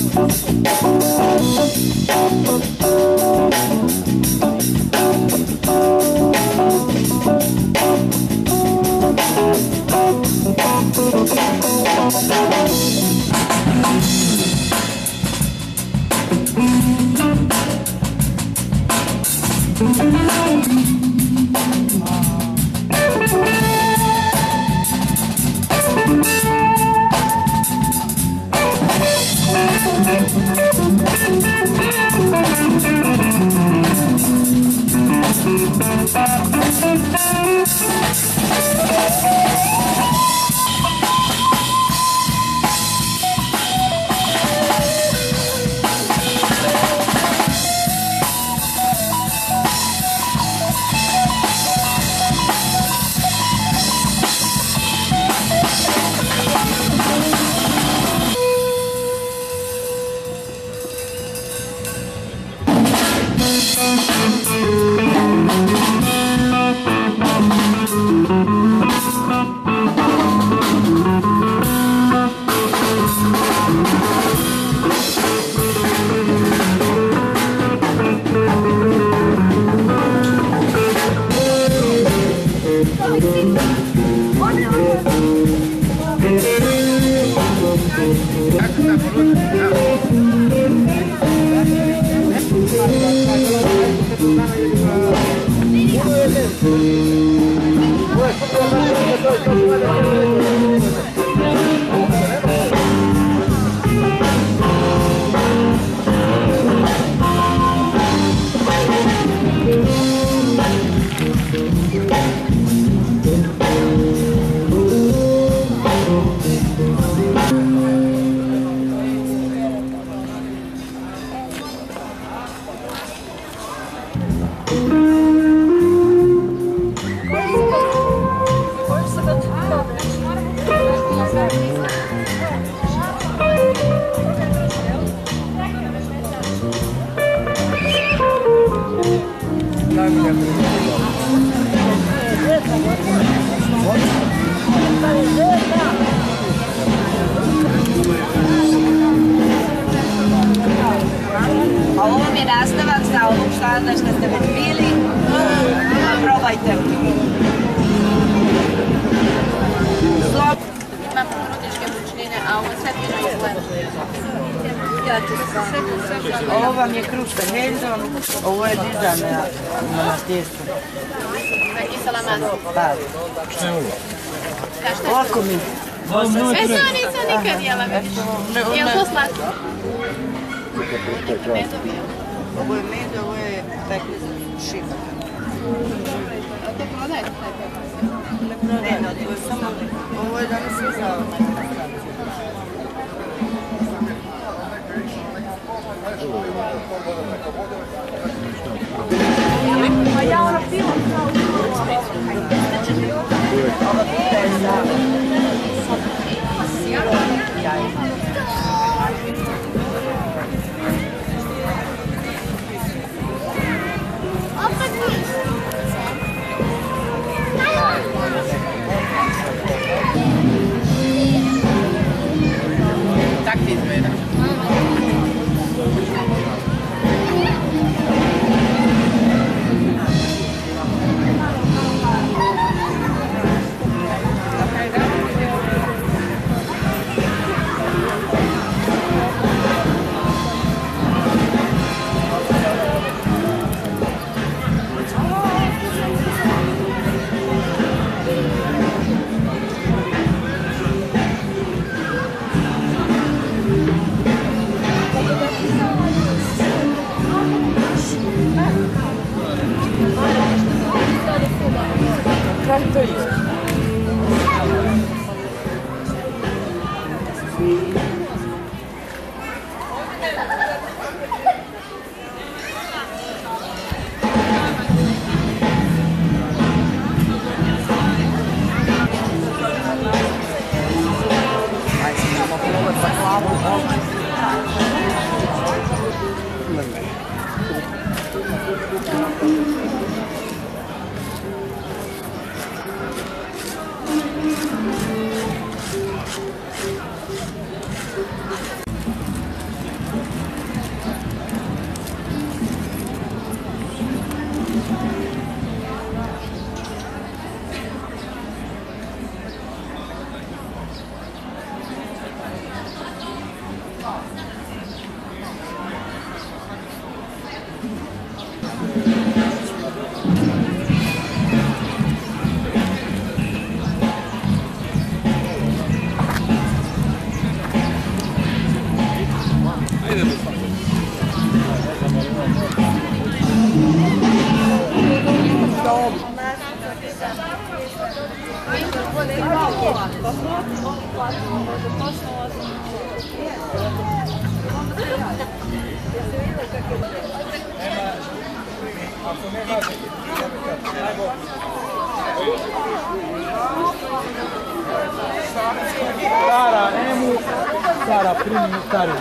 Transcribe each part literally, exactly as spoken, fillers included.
A ovo mi je nastavak za ovog štada što ste već bili. Probajte. Ima ponudičke bučnine, a ovo sve fino izgleda. Ovo vam je kruška heljzom, ovo je dizane na tijestu. To je kisela masa. Da. Šta je ovo? Ovako mi. E, to nisam nikad jela, vidiš. Je li to slatko? Ovo je med, ovo je pekmez šipak. A to prodajete taj pekmez? Ne prodajemo, ovo je samo, ovo je danas sve za Pa ja ono pivo kao ovo pita je za jajima. Tak ti izgleda. Sara, Emu, Sara, primi stari.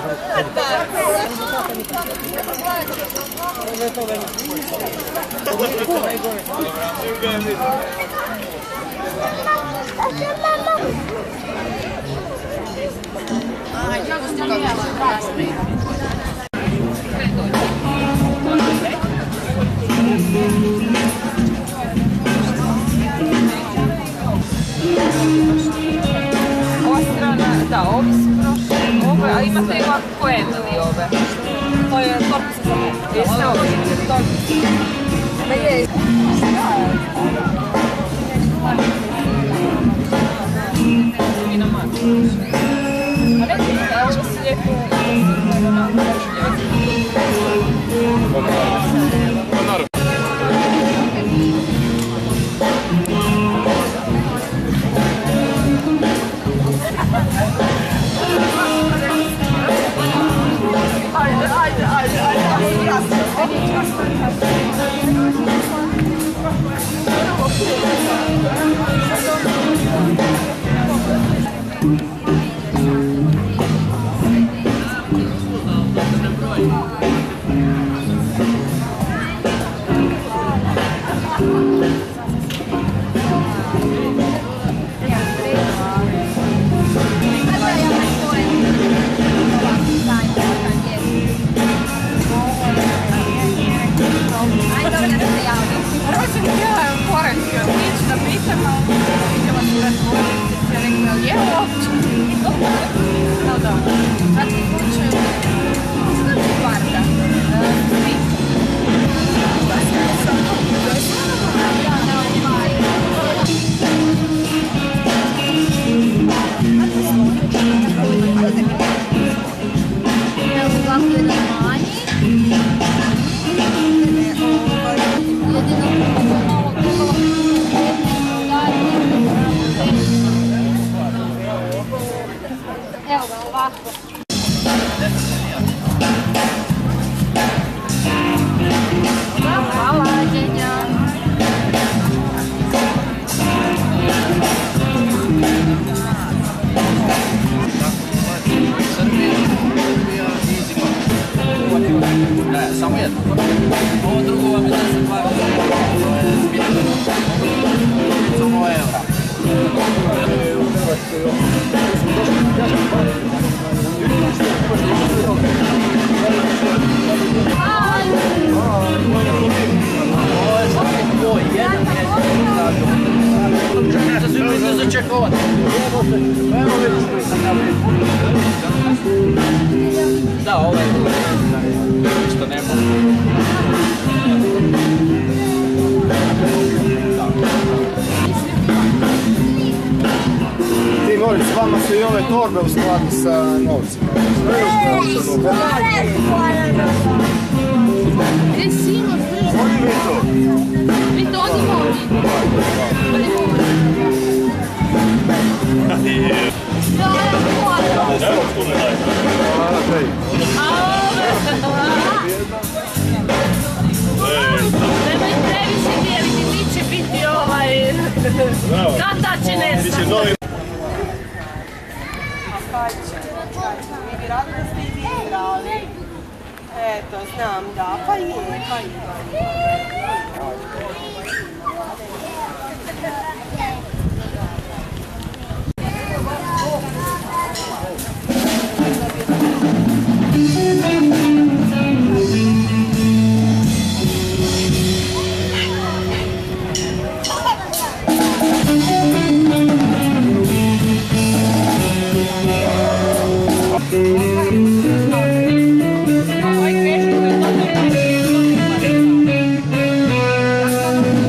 Ai, kako ste kako krasni. Ova strana, da, ovi su prošli, ove, a imate i ovako poemili ove. To je torpica za mene. Jeste ovo vidjeli? Torpica. Da je. A ne znam, da ovo se lijepo... Evo ga ovako. Hvala, Đenja. Samo jedno. Ovo drugo vam je deset dva. Samo eura. Začekovati. Da, ovo je što nema. Ti molim, s vama su i ove torbe u skladu sa novcima. E sì, ma vi togli modi. Nemoj previše dijeliti, ti će biti ovaj... Kata će nestati. Mi bi rado da ste i vi igrali. Eto, znam, da, pa je, pa je. Ovaj krešnik je to